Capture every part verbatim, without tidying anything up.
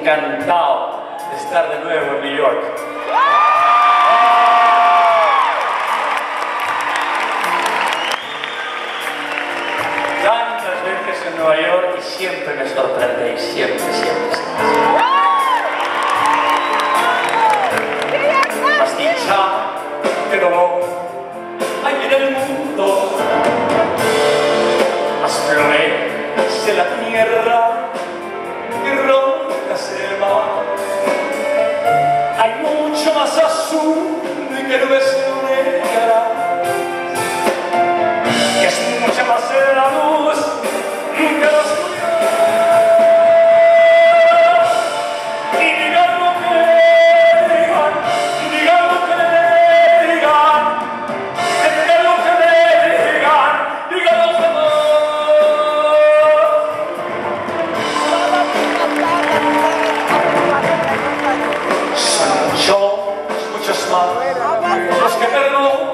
encantado de estar de nuevo en New York. Tantas veces en Nueva York y siempre me sorprendéis, siempre, siempre, siempre. Más dicha que dolor hay en el mundo, más flores de la tierra y rocas el mar. Hay mucho más azul que nubes negras, que es mucha más la luz que la oscuridad. Y digan lo que digan, digan lo que digan, digan lo que digan, digan los demás. Son muchos, muchos más los que perdonan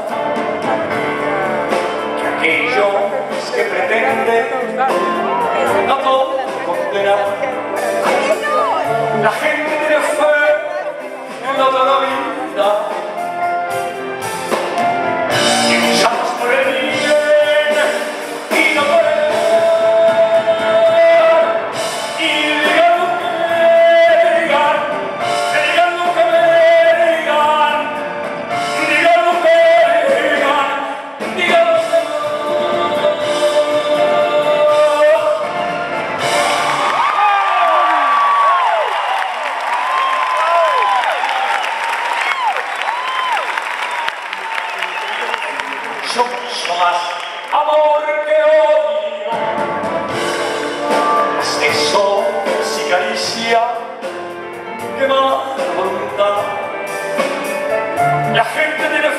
que aquellos que pretenden no todo condenar. La gente tiene fe en la otra vida y luchamos por el bien y no por el mal. Y digan lo que digan, que digan lo que me digan, digan lo que digan, digan los demás. Mucho, mucho más amor que odio, más besos y caricia que más voluntad. La gente tiene